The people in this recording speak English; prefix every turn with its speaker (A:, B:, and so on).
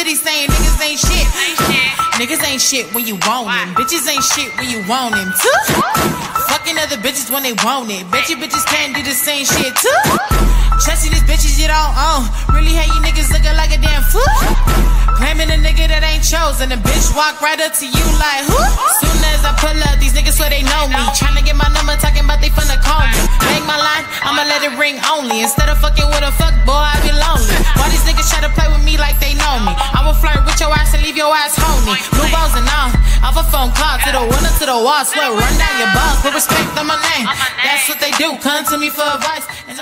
A: city saying niggas ain't shit. Niggas ain't shit when you want them. Bitches ain't shit when you want them too. Fucking other bitches when they want it. Bet you bitches can't do the same shit too. Trusting these bitches you don't own. Really hate you niggas looking like a damn fool. Claiming a nigga that ain't chosen. A bitch walk right up to you like who? Soon as I pull up, these niggas swear they know me. Tryna get my number, talking about they finna call me. Make my line, I'ma let it ring only. Instead of fucking with a fuck boy, I be lonely. Why these niggas try to play with me like they know me? I will flirt with your ass and leave your ass homey. Blue balls and all, off a phone call to the winner to the wall. Swear, run down your balls, put respect on my name. That's what they do, come to me for advice.